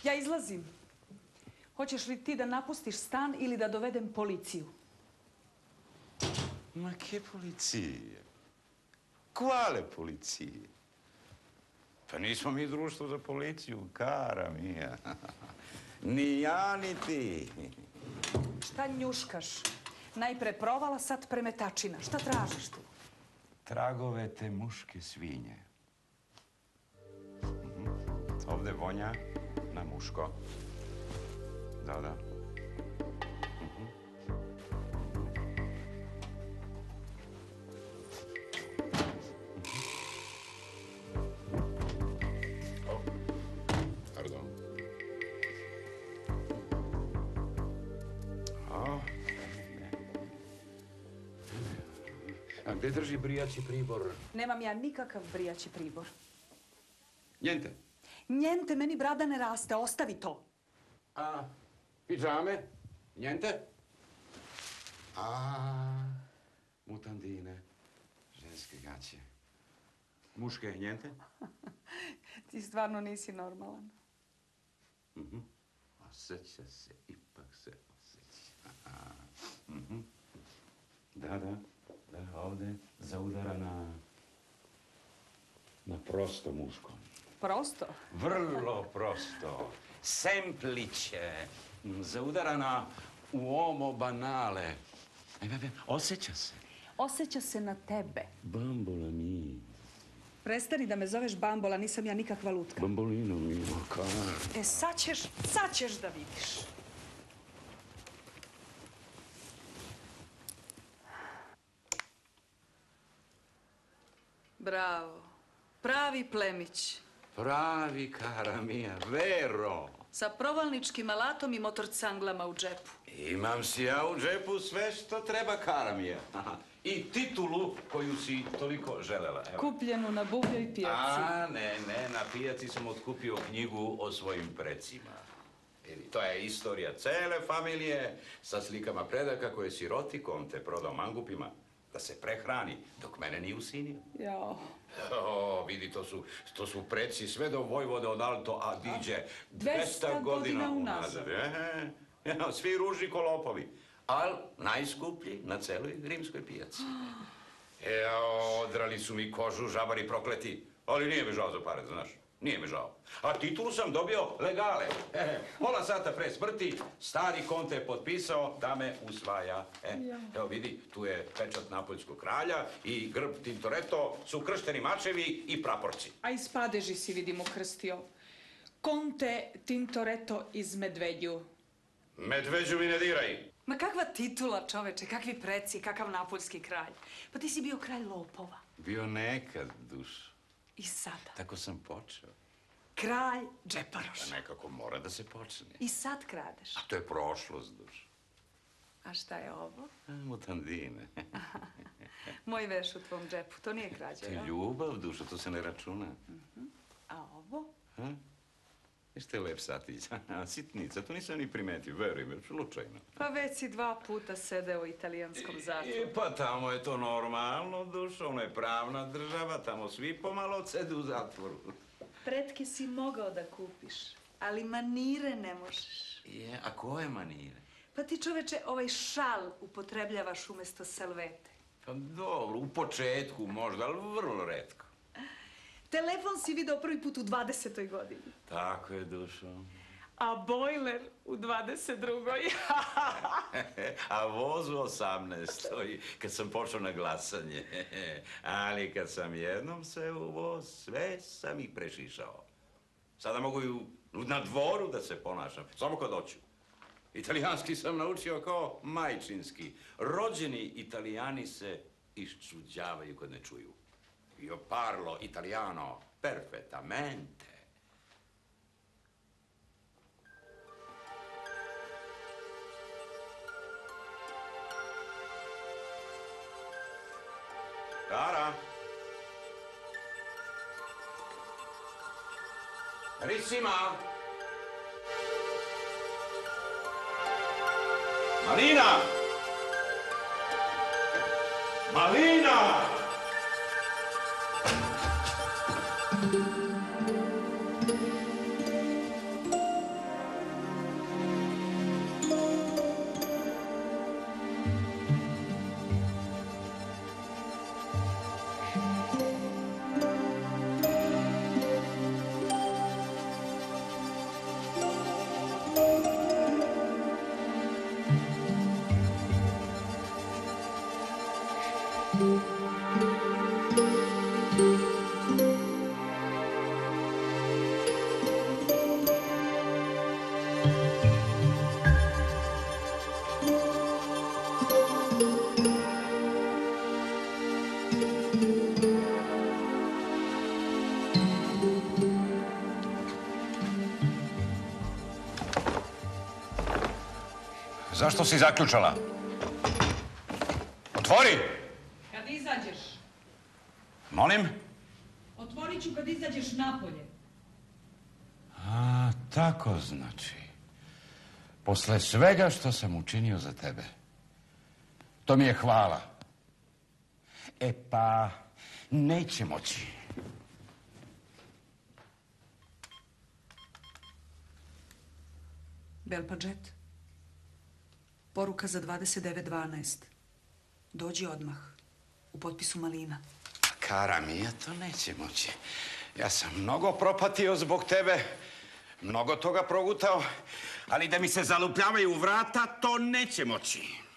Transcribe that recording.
Ja izlazim. Hoćeš li ti da napustiš stan ili da dovedem policiju? Ma che policije? Quale policije? Pa nismo mi društvo za policiju, cara mija. Ni ja, ni ti. Šta njuškaš? Najpre provala, sad premetačina. Šta tražiš tu? Tragove te muške svinje. Ovde vonja na muško. Da. Pardon. A gde drži brijaći pribor? Nemam ja nikakav brijaći pribor. Njente. Njente, meni brada ne raste, ostavi to. A pidžame? Njente? A mutandine, ženske gaće. Muške njente? Ti stvarno nisi normalan. Osjeća se, ipak se osjeća. Da, ovde zaudara na prosto muško. Prosto? Vrlo prosto. Semplice. Zaudara na uomo banale. Osjeća se. Osjeća se na tebe. Bambola mi. Prestani da me zoveš bambola, nisam ja nikakva lutka. Bambolino mi, E, sad ćeš da vidiš. Bravo. Pravi plemić. Pravi, cara mia, vero. Sa provalničkim alatom i motorcanglama u džepu. Imam si ja u džepu sve što treba, cara mia. I titulu koju si toliko želela. Evo. Kupljenu na buvljoj pijaci. Ne, na pijaci sam otkupio knjigu o svojim precima. To je istorija cele familije sa slikama predaka koje si roti konte prodao mangupima da se prehrani dok mene nije usinio. Jao. Vidi, to su preci sve do Vojvode od Alto Adige. 200 godina unazad. Svi ružni ko lopovi. Ali najskuplji na celoj rimskoj pijaci. Odrali su mi kožu, žabari prokleti. Ali nije mi žao za pare, znaš. Nije mi žao. A titulu sam dobio legale. Pola sata pre smrti, stari konte je potpisao da me usvaja. Evo vidi, tu je pečat napoljskog kralja i grb Tintoretto, su kršteni mačevi i praporci. A iz padeži si vidimo krstio. Konte Tintoretto iz Medveđu. Medveđu mi ne diraj. Ma kakva titula, čoveče, kakvi preci, kakav napoljski kralj. Pa ti si bio kralj lopova. Bio nekad, dušo. I sada. Tako sam počeo. Kralj džeparoša. Pa nekako mora da se počne. I sad kradeš. A to je prošlost, dušo. A šta je ovo? Mutandine. Moj veš u tvom džepu, to nije krađa, To je jel? ljubav, dušo, to se ne računa. A ovo? Što je lep satić. Sitnica, to nisam ni primetio, veruj me, slučajno. Pa već si 2 puta sedeo u italijanskom zatvoru. Pa tamo je to normalno, dušo, ono je pravna država, tamo svi pomalo sede u zatvoru. Pretke si mogao da kupiš, ali manire ne možeš. A koje manire? Pa ti, čoveče, ovaj šal upotrebljavaš umesto salvete. Pa dobro, u početku možda, ali vrlo retko. Telefon si video prvi put u 20. godini. Tako je, dušo. A bojler u 22. A voz u 18. Kad sam počeo na glasanje. Ali kad sam jednom se u voz, sve sam ih prešišao. Sada mogu i na dvoru da se ponašam, samo kad hoću. Italijanski sam naučio kao majčinski. Rođeni Italijani se iščuđavaju kad ne čuju. Io parlo italiano perfettamente. Cara? Carissima? Marina! Marina! Zašto si zaključala? Otvori! Kad izađeš. Molim? Otvorit ću kad izađeš napolje. A, tako znači. Posle svega što sam učinio za tebe. To mi je hvala. E pa, neće moći. Belpadžet. Poruka za 29.12. Dođi odmah. U potpisu Malina. Kara mija, to neće moći. Ja sam mnogo propatio zbog tebe, mnogo toga progutao, ali da mi se zalupljavaju u vrata, to neće moći.